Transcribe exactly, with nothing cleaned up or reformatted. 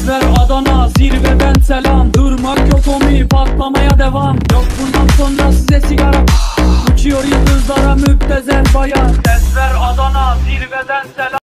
Desver Adana zirveden selam. Durmak yok omi, patlamaya devam. Yok bundan sonra size sigara. Uçuyor yıldızlara müptezel bayan. Desver Adana zirveden selam.